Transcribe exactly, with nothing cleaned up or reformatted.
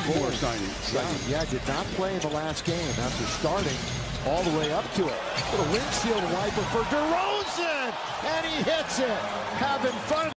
sophomore signing. signing. Yeah, yeah, did not play in the last game after starting all the way up to it. Little windshield wiper for DeRozan, and he hits it. Having fun.